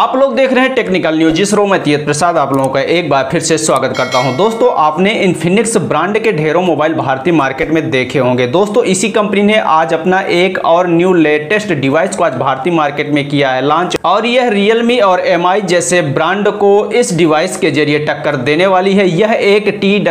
आप लोग देख रहे हैं टेक्निकल न्यूज। इस रो में तीयथ प्रसाद आप लोगों का एक बार फिर से स्वागत करता हूं। दोस्तों, आपने इन्फिनिक्स ब्रांड के ढेरों मोबाइल भारतीय मार्केट में देखे होंगे। दोस्तों, इसी कंपनी ने आज अपना एक और न्यू लेटेस्ट डिवाइस को आज भारतीय मार्केट में किया है लॉन्च, और यह रियलमी और MI जैसे ब्रांड को इस डिवाइस के जरिए टक्कर देने वाली है। यह एक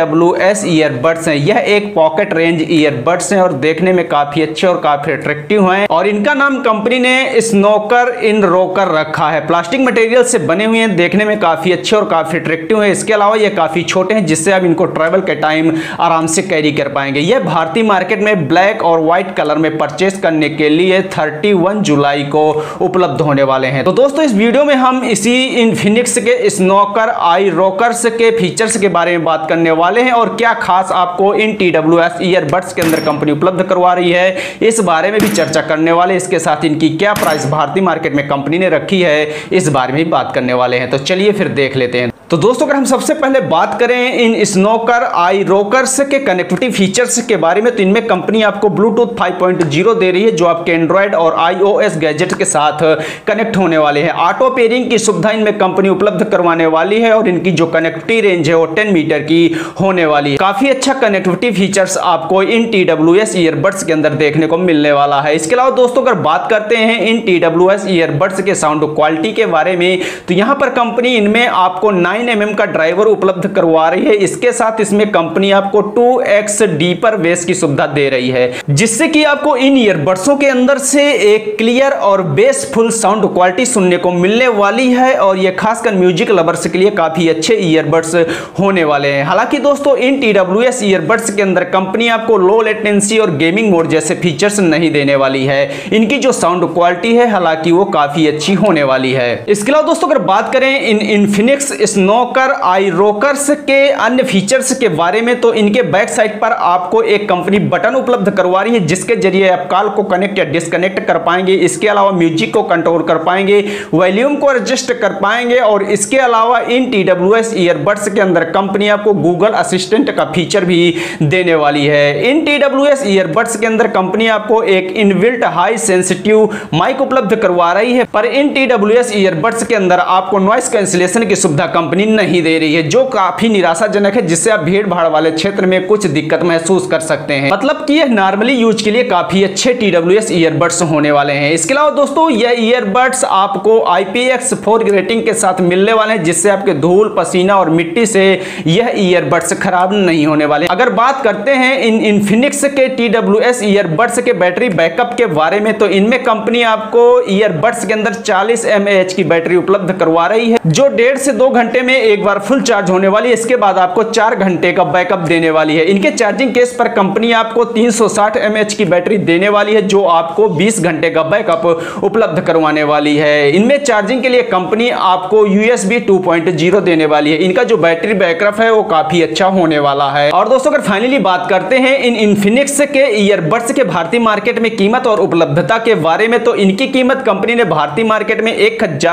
TWS ईयरबड्स है। यह एक पॉकेट रेंज ईयरबड्स है और देखने में काफी अच्छे और काफी अट्रैक्टिव हैं, और इनका नाम कंपनी ने स्नोकर इन रोकर रखा है। प्लास्टिक मटेरियल से बने हुए हैं, देखने में काफी अच्छे और काफी अट्रैक्टिव हैं। इसके अलावा ये काफी छोटे हैं, जिससे आप इनको ट्रैवल के टाइम आराम से कैरी कर पाएंगे। यह भारतीय मार्केट में ब्लैक और व्हाइट कलर में परचेस करने के लिए 31 जुलाई को उपलब्ध होने वाले हैं। तो दोस्तों, इस वीडियो में हम इसी इन्फिनिक्स के स्नोकर आई रोकर्स के फीचर्स के बारे में बात करने वाले हैं, और क्या खास आपको इन TWS ईयरबड्स के अंदर कंपनी उपलब्ध करवा रही है, इस बारे में भी चर्चा करने वाले। इसके साथ इनकी क्या प्राइस भारतीय मार्केट में कंपनी ने रखी है, इस बारे में बात करने वाले हैं। तो चलिए फिर देख लेते हैं। तो दोस्तों, अगर हम सबसे पहले बात करें इन स्नोकर आई रोकर्स के कनेक्टिविटी फीचर्स के बारे में, तो इनमें कंपनी आपको ब्लूटूथ 5.0 दे रही है, जो आपके एंड्रॉयड और iOS गैजेट के साथ कनेक्ट होने वाले हैं। ऑटो पेयरिंग की सुविधा इनमें कंपनी उपलब्ध करवाने वाली है, और इनकी जो कनेक्टिविटी रेंज है वो 10 मीटर की होने वाली है। काफी अच्छा कनेक्टिविटी फीचर्स आपको इन TWS ईयरबड्स के अंदर देखने को मिलने वाला है। इसके अलावा दोस्तों, अगर बात करते हैं इन TWS ईयरबड्स के साउंड क्वालिटी के बारे में, तो यहां पर कंपनी इनमें आपको 9mm का ड्राइवर उपलब्ध करवा रही है। इसके साथ इसमें कंपनी आपको 2x डीपर बेस की सुविधा दे रही है, जिससे कि आपको इन ईयरबड्सों के अंदर से एक क्लियर और बेसफुल साउंड क्वालिटी सुनने को मिलने वाली है, और यह खासकर म्यूजिक लवर्स के लिए काफी अच्छे ईयरबड्स होने वाले हैं। हालांकि दोस्तों, इन TWS ईयरबड्स के अंदर कंपनी आपको लो लेटेंसी और गेमिंग मोड जैसे फीचर्स नहीं देने वाली है। इनकी जो साउंड क्वालिटी है, हालांकि वो काफी अच्छी होने वाली है। इसके अलावा दोस्तों, अगर बात करें इन इन्फिनिक्स स्नोकर आई रोकर्स के अन्य फीचर्स के बारे में, तो इनके बैक साइड पर आपको एक कंपनी बटन उपलब्ध करवा रही है, जिसके जरिए आप कॉल को कनेक्ट या डिस्कनेक्ट कर पाएंगे। इसके अलावा म्यूजिक को कंट्रोल कर पाएंगे, वॉल्यूम को एडजस्ट कर पाएंगे, और इसके अलावा इन TWS ईयरबड्स के अंदर कंपनी आपको गूगल असिस्टेंट का फीचर भी देने वाली है। इन TWS ईयरबड्स के अंदर कंपनी आपको एक इनबिल्ट हाई सेंसिटिव माइक उपलब्ध करवा रही है, पर इन TWS ईयरबड्स के अंदर आपको नॉइस कैंसिलेशन की सुविधा कंपनी नहीं दे रही है, जो काफी निराशाजनक है, जिससे आप भीड़ भाड़ वाले क्षेत्र में कुछ दिक्कत महसूस कर सकते हैं। मतलब कि यह नॉर्मली यूज के लिए काफी अच्छे TWS ईयरबड्स होने वाले हैं। इसके अलावा दोस्तों, यह ईयरबड्स आपको IPX4 रेटिंग के साथ मिलने वाले हैं, जिससे आपके धूल, पसीना और मिट्टी से यह ईयरबड्स खराब नहीं होने वाले। अगर बात करते हैं इन इन्फिनिक्स के TWS ईयरबड्स के बैटरी बैकअप के बारे में, तो इनमें कंपनी आपको ईयरबड्स के अंदर 40 mAh की बैटरी उपलब्ध करवा रही है, जो 1.5 से 2 घंटे में एक बार फुल चार्ज होने वाली है। इसके बाद आपको 4 घंटे का बैकअप देने वाली है। इनके चार्जिंग केस पर कंपनी आपको 360 mAh की बैटरी देने वाली है, जो आपको 20 घंटे का बैकअप उपलब्ध करवाने वाली है। इनमें चार्जिंग के लिए कंपनी आपको USB 2.0 देने वाली है। इनका जो बैटरी बैकअप है वो काफी अच्छा होने वाला है। और दोस्तों, अगर फाइनली बात करते हैं इन इन्फिनिक्स के ईयरबड्स के भारतीय मार्केट में कीमत और उपलब्धता के बारे में, तो इनकी कीमत कंपनी ने भारतीय मार्केट में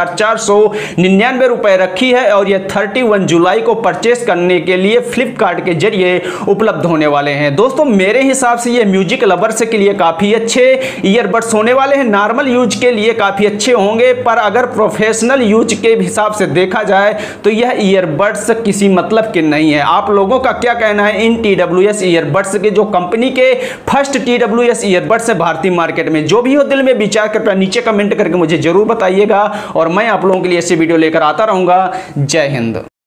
1499 रुपए रखी है, और यह 31 जुलाई को परचेस करने के लिए फ्लिपकार्ट के जरिए उपलब्ध होने वाले हैं। दोस्तों, मेरे हिसाब से ये म्यूजिक लवर्स के लिए काफी अच्छे ईयरबड्स होने वाले हैं। नॉर्मल यूज के लिए काफी अच्छे होंगे, पर अगर प्रोफेशनल यूज के हिसाब से देखा जाए तो यह ईयरबड्स किसी मतलब के नहीं है। आप लोगों का क्या कहना है इन TWS ईयरबड्स के, जो कंपनी के फर्स्ट TWS ईयरबड्स है भारतीय मार्केट में? जो भी हो दिल में विचार कर नीचे कमेंट करके मुझे जरूर बताइएगा, और मैं आप लोगों के लिए ऐसे वीडियो लेकर आता रहूंगा। जय हिंद।